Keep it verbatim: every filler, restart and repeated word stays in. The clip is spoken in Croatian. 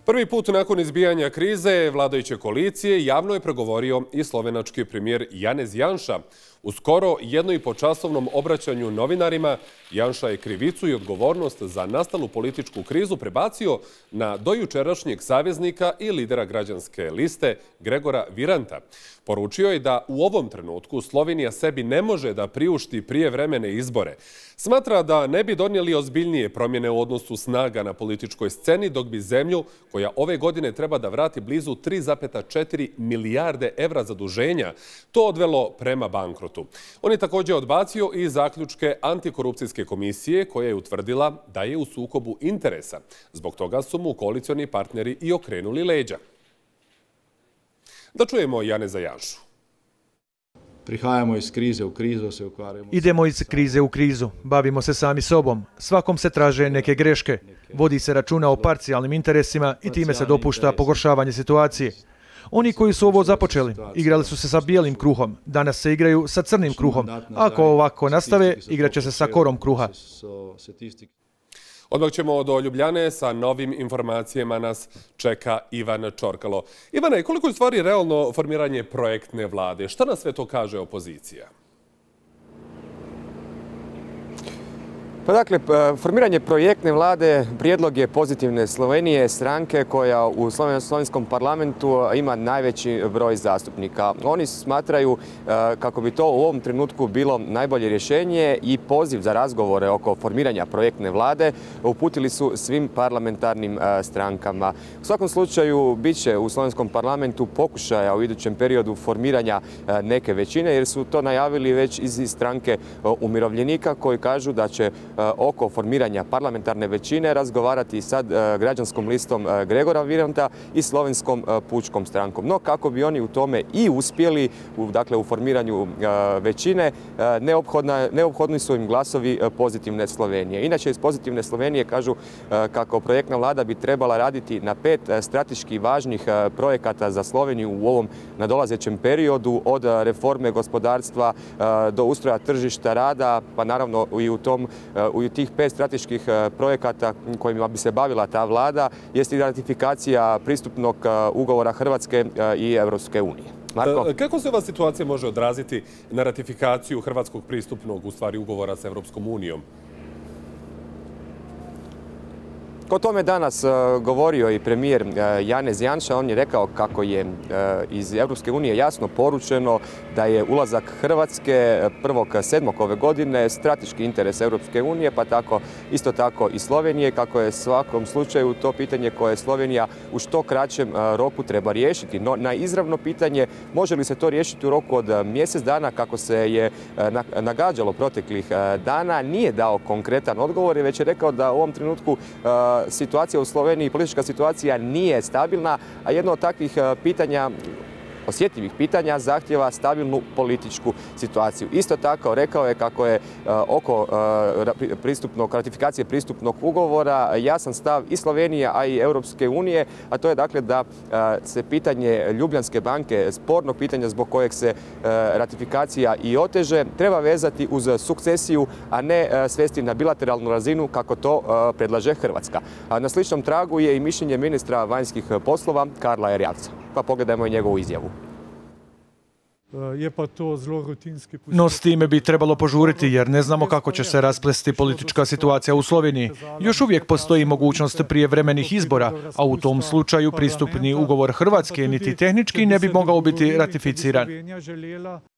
Prvi put nakon izbijanja krize vladajuće koalicije javno je progovorio i slovenački premijer Janez Janša. U skoro jedno i po časovnom obraćanju novinarima, Janša je krivicu i odgovornost za nastalu političku krizu prebacio na dojučerašnjeg saveznika i lidera građanske liste Gregora Viranta. Poručio je da u ovom trenutku Slovenija sebi ne može da priušti prijevremene izbore. Smatra da ne bi donijeli ozbiljnije promjene u odnosu snaga na političkoj sceni, dok bi zemlju, koja ove godine treba da vrati blizu tri zarez četiri milijarde evra zaduženja, to odvelo prema bankrotu. On je također odbacio i zaključke antikorupcijske komisije koja je utvrdila da je u sukobu interesa. Zbog toga su mu koalicioni partneri i okrenuli leđa. Da čujemo Janeza Janšu. Prihajamo iz krize u krizu, se ukvarjamo. Idemo iz krize u krizu, bavimo se sami sobom, svakom se traže neke greške, vodi se računa o parcijalnim interesima i time se dopušta pogoršavanje situacije. Oni koji su ovo započeli, igrali su se sa bijelim kruhom, danas se igraju sa crnim kruhom. Ako ovako nastave, igraće se sa korom kruha. Odmah ćemo do Ljubljane, sa novim informacijama nas čeka Ivan Čorkalo. Ivane, koliko je u stvari realno formiranje projektne vlade? Šta nas sve to kaže opozicija? Pa dakle, formiranje projektne vlade prijedlog je Pozitivne Slovenije, stranke koja u slovenskom parlamentu ima najveći broj zastupnika. Oni smatraju kako bi to u ovom trenutku bilo najbolje rješenje i poziv za razgovore oko formiranja projektne vlade uputili su svim parlamentarnim strankama. U svakom slučaju bit će u slovenskom parlamentu pokušaja u idućem periodu formiranja neke većine, jer su to najavili već iz stranke umirovljenika koji kažu da će oko formiranja parlamentarne većine razgovarati sa građanskom listom Gregora Viranta i Slovenskom pučkom strankom. No, kako bi oni u tome i uspjeli, dakle u formiranju većine, neophodni su im glasovi Pozitivne Slovenije. Inače, iz Pozitivne Slovenije kažu kako projektna vlada bi trebala raditi na pet strateški važnih projekata za Sloveniju u ovom nadolazećem periodu, od reforme gospodarstva do ustroja tržišta rada, pa naravno i u tom u tih pet strateških projekata kojima bi se bavila ta vlada jest i ratifikacija pristupnog ugovora Hrvatske i Europske unije. Marko? Kako se ova situacija može odraziti na ratifikaciju hrvatskog pristupnog u stvari ugovora sa Europskom unijom? O tome danas govorio i premijer Janez Janša. On je rekao kako je iz Europske unije jasno poručeno da je ulazak Hrvatske prvog sedmog ove godine strateški interes Europske unije, pa tako isto tako i Slovenije, kako je svakom slučaju to pitanje koje Slovenija u što kraćem roku treba riješiti. No, na izravno pitanje može li se to riješiti u roku od mjesec dana, kako se je nagađalo proteklih dana, nije dao konkretan odgovor, već je rekao da u ovom trenutku situacija u Sloveniji, politička situacija nije stabilna, a jedno od takvih pitanja, osjetljivih pitanja, zahtjeva stabilnu političku situaciju. Isto tako rekao je kako je oko pristupnog, ratifikacije pristupnog ugovora jasan stav i Slovenije, a i Europske unije, a to je dakle da se pitanje Ljubljanske banke, sporno pitanje zbog kojeg se ratifikacija i oteže, treba vezati uz sukcesiju, a ne svesti na bilateralnu razinu kako to predlaže Hrvatska. Na sličnom tragu je i mišljenje ministra vanjskih poslova Karla Erjavca. Pa pogledajmo i njegovu izjavu. No, s time bi trebalo požuriti, jer ne znamo kako će se rasplesti politička situacija u Sloveniji. Još uvijek postoji mogućnost prijevremenih izbora, a u tom slučaju pristupni ugovor Hrvatske niti tehnički ne bi mogao biti ratificiran.